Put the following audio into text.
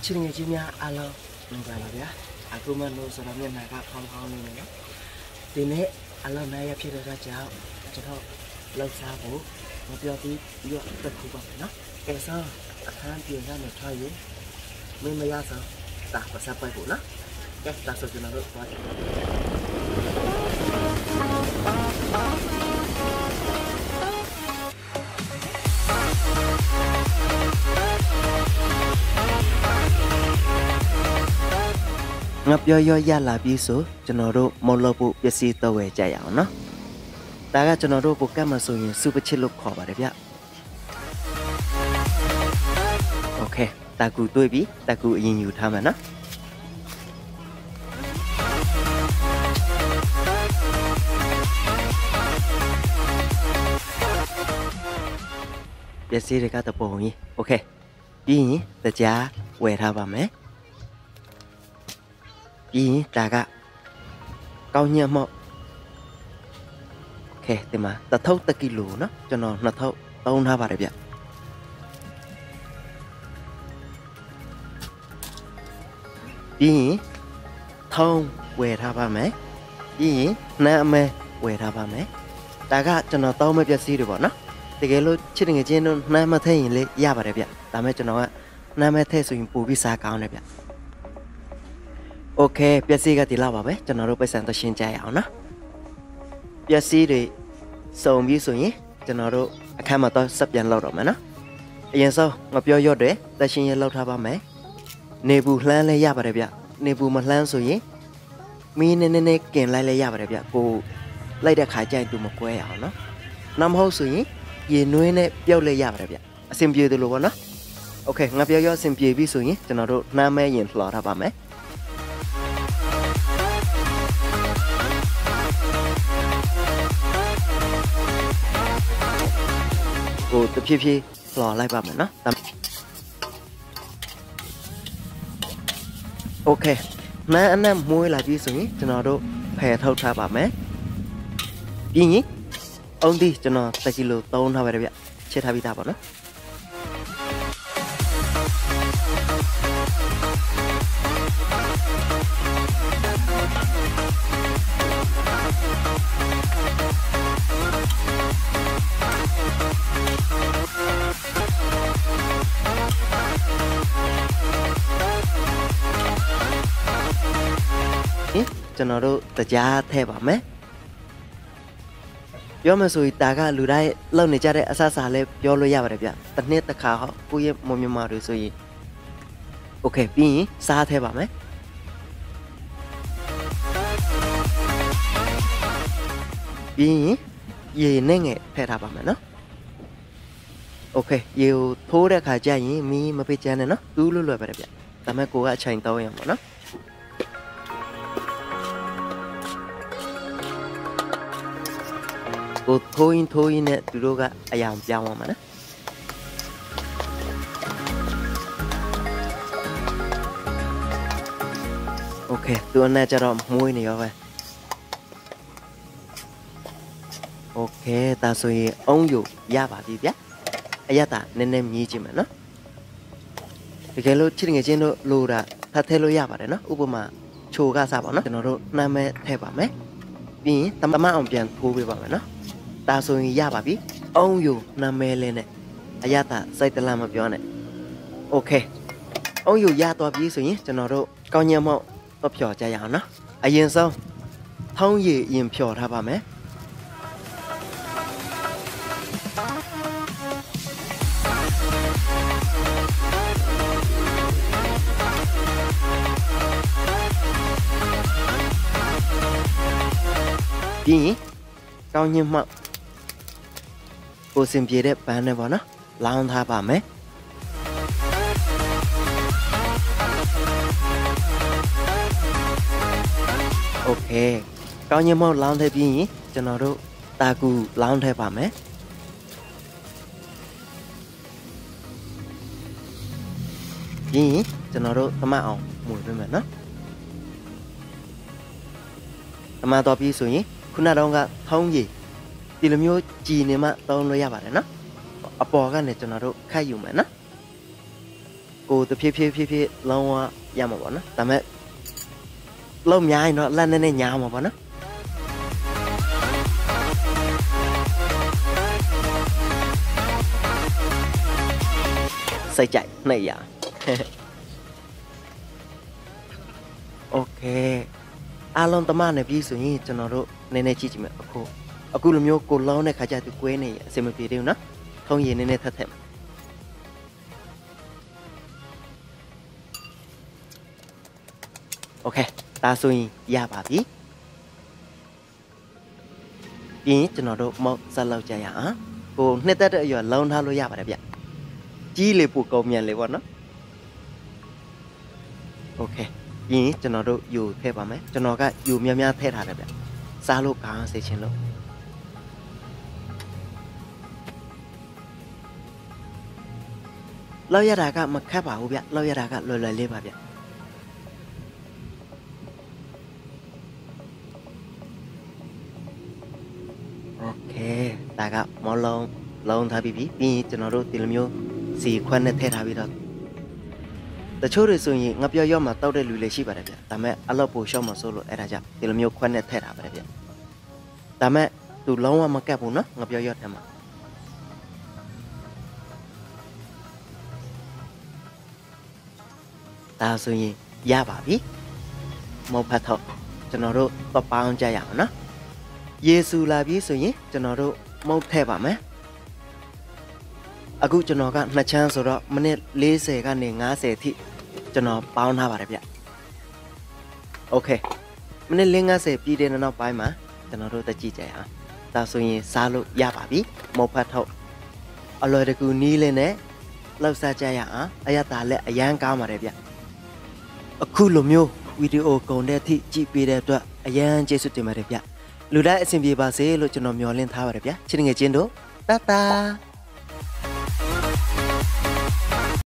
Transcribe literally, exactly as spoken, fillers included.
ချင်းငယ်ချင်းများအားလုံးမင်္ဂလာပါဗျာအခုမှလို့ဆိုတော့မျက်နှာကဖောင်းဖောင်းနေတယ်နော်ဒီနေ့အလုံးနိုင်ရဖြစ်တဲ့ကြောင့်ကျွန်တော်လောက်စားဖို့မပြောပြီးပြီးတော့တက်ခုပါမယ်နော်ကဲဆိုအခန်းပြင်ရမယ်ထားရင်မင်းမရဆောင်တာပါစပိုက်ဖို့နော်ကဲဒါဆိုကျွန်တော်တို့သွားကြည့်ငါပြောရရလာပြီးဆိုကျွန်တော်တို့မလို့ဖို့ပစ္စည်းတော့ဝယ်ကြရအောင်နော်ဒါကကျွန်တော်တို့ကိုကတ်မဆိုရင်စူပချစ်လို့ခေါ်ပါတယ်ဗျโอเคတာကူတွေ့ပြီတာကူအရင်ယူထားမယ်နော်ပစ္စည်းတွေကတပုံကြီးโอเคပြီးရင်တကြားဝယ်ထားပါမယ်ပြီးရင်ဒါကကောင်းညက်မော့โอเคဒီမှာတစ်ထုပ်တစ်ကီလိုနော်ကျွန်တော်နှစ်ထုပ်သုံးထားပါတယ်ဗျပြီးရင်ထုံးဝယ်ထားပါမယ်ပြီးရင်နှမ်းအမဲဝယ်ထားပါမယ်ဒါကကျွန်တော်တောင်းမဲ့ပစ္စည်းတွေပေါ့နော်တကယ်လို့ချစ်ငယ်ချင်းတို့နှမ်းမထည့်ရင်လေရပါတယ်ဗျဒါမဲ့ကျွန်တော်ကနှမ်းမဲထည့်ဆိုရင်ပူပြီးစားကောင်းတယ်ဗျโอเคပစ္စည်းကဒီလောက်ပါပဲကျွန်တော်တို့ပိတ်ဆန်သရှင်းကြရအောင်နော်ပစ္စည်းတွေစုံပြီးဆိုရင်ကျွန်တော်တို့အခန်းမှာတော့ဆက်ပြန်လောက်တော့မယ်နော်အရင်ဆုံးငါပြောရွတ်တယ်သရှင်းရလောက်ထားပါမယ်နေဘူးလှမ်းလဲရပါတယ်ဗျနေဘူးမလှမ်းဆိုရင်မီးနေနေနေกินလိုက်လဲရပါတယ်ဗျကိုလိုက်တဲ့ခါကျရင်သူမကွဲရအောင်နော်နောက်မဟုတ်ဆိုရင်ရေနွေးနဲ့ပြုတ်လဲရပါတယ်ဗျအဆင်ပြေတယ်လို့ပေါ့နော်โอเคငါပြောရွတ်အဆင်ပြေပြီဆိုရင်ကျွန်တော်တို့နှမ်းမဲရင်လှော်ထားပါမယ်ကိုတဖြည်းဖြည်းလှော်လိုက်ပါမယ်နော်โอเคနှမ်းအနက်မွေးလာပြီဆိုရင်ကျွန်တော်တို့ဖယ်ထုတ်ထားပါမယ်ပြီးရင်အုံးဒီကျွန်တော်တစ်ကီလိုသုံးထားပါတယ်ဗျချက်ထားပြီးသားပါနော်ကျွန်တော်တို့တရားထည့်ပါမယ်ပြောမှဆိုရင်ဒါကလူတိုင်းလောက်နေကြတဲ့အဆအစာလေးပြောလို့ရပါတယ်ဗျတစ်နှစ်တစ်ခါဟောကိုယ့်ရဲ့မွန်မြန်မာတွေဆိုရင်โอเคပြီးရင်စားထည့်ပါမယ်ပြီးရင်ရေနဲ့ငယ်ထည့်ထားပါမယ်နော်โอเคရေကိုထိုးတဲ့ခါကျရင်မီးမပိတ်ကြမ်းနဲ့နော်တူးလို့လွယ်ပါတယ်ဗျဒါမဲ့ကိုကအချိန်တောင်းရမှာနော်ကိုထိုးရင်ထိုးရင်နဲ့သူတို့ကအရာပြောင်းသွားမှာနော်โอเคသူအနဲ့ကြတော့မွေးနေရောပဲโอเคဒါဆိုရင်အုံးယူရပါပြီဗျအရတာနည်းနည်းမြည်ကြည့်မယ်နော်တကယ်လို့ချစ်ငယ်ချင်းတို့လိုတာဖတ်ထဲလို့ရပါတယ်နော်ဥပမာချိုကစားပါနော်ကျွန်တော်တို့နှမ်းမဲထည့်ပါမယ်ပြီးရင်တမအောင်ပြန်ထိုးပေးပါမယ်နော်ဒါဆိုရင်ရပါပြီအုံးယူနာမည်လေးနဲ့အရသာစိတ်တလန့်မပြောနဲ့โอเคအုံးယူရသွားပြီဆိုရင်ကျွန်တော်တို့ကောင်းညံမော့တော့ဖြော်ကြရအောင်နော်အရင်ဆုံးထုံးရည်ရင်ဖြော်ထားပါမယ်ပြီးရင်ကောင်းညံမော့ကိုစင်ပြေတဲ့ပန်းနဲ့ပေါ့နော်လောင်းထားပါမယ်โอเคကောင်းညံမော့လောင်းထည့်ပြီးရင်ကျွန်တော်တို့တာကူလောင်းထည့်ပါမယ်ပြီးရင်ကျွန်တော်တို့သမအောင်မွေပေးမယ်နော်သမတော်ပြီးဆိုရင်ခုနတော့ကထုံးရည်ဒီလိုမျိုးကြည်နေမှသုံးလို့ရပါတယ်နော်အပေါ်ကနေကျွန်တော်တို့ခတ်ယူမယ်နော်ကိုတဖြည်းဖြည်းဖြည်းဖြည်းလောင်းဝရမှာပေါ့နော်ဒါပေမဲ့လုံးများရင်တော့လက်နဲ့နဲ့ညားမှာပေါ့နော်စိတ်ကြိုက်နှစ်ရာโอเคအားလုံးတမနဲ့ပြီးဆိုရင်ကျွန်တော်တို့နည်းနည်းကြည့်ကြည့်မယ်အခုအခုလိုမျိုးကိုလောင်းတဲ့ခါကျသူကွဲနေအစင်မပြေသေးဘူးနော်ထုံးရည်နည်းနည်းထပ်ထက်โอเคဒါဆိုရင်ရပါပြီပြီးရင်ကျွန်တော်တို့မောက်ဆက်လောက်ကြရအောင်ကိုနှစ်သက်တဲ့အရွယ်လောင်းထားလို့ရပါတယ်ဗျကြီးလေပို့ကောင်းမြန်လေပေါ့နော်โอเคပြီးရင်ကျွန်တော်တို့ယူထည့်ပါမယ်ကျွန်တော်ကယူများများထည့်ထားတယ်ဗျစားလို့ကောင်းစေချင်လို့လောက်ရတာကမခက်ပါဘူးဗျလောက်ရတာကလွယ်လွယ်လေးပါဗျโอเคဒါကမောလုံးလုံးထားပြီးပြီပြီးရင်ကျွန်တော်တို့ဒီလိုမျိုးစီခွန်းနဲ့ထည့်ထားပြီးတော့တချို့တွေဆိုရင်ငါပြောရောမှာတောက်တဲ့လူလည်းရှိပါတယ်ဗျဒါပေမဲ့အလောက်ပိုရှော့မှာဆိုလို့အဲ့ဒါကြောင့်ဒီလိုမျိုးခွန်းနဲ့ထည့်ထားပါတယ်ဗျဒါပေမဲ့သူလုံးဝမကတ်ဘူးနော်ငါပြောရောထဲမှာဒါဆိုရင်ရပါပြီမောဖတ်တော့ကျွန်တော်တို့ပပောင်းကြရအောင်နော်ယေရှုလာပြီဆိုရင်ကျွန်တော်တို့မုတ်ထည့်ပါမယ်အခုကျွန်တော်ကနှစ်ချမ်းဆိုတော့မိနစ်လေးဆယ်ကနေငါးဆယ်အထိကျွန်တော်ပေါင်းထားပါတယ်ဗျโอเคမိနစ်လေးငါးဆယ်ပြည့်တဲ့နောက်ပိုင်းမှာကျွန်တော်တို့တက်ကြည့်ကြရအောင်ဒါဆိုရင်စားလို့ရပါပြီမောဖတ်ထုတ်အလွယ်တကူနီးလေးနဲ့လောက်စားကြရအောင်အရသာလက်အရန်ကောင်းပါတယ်ဗျအခုလိုမျိုးဗီဒီယိုကုန်တဲ့အထိကြည့်ပေးတဲ့အတွက်အရန်ကျေးဇူးတင်ပါတယ်ဗျလူတိုင်းအဆင်ပြေပါစေလို့ကျွန်တော်မျှော်လင့်ထားပါတယ်ဗျချစ်ငယ်ချင်းတို့တတာ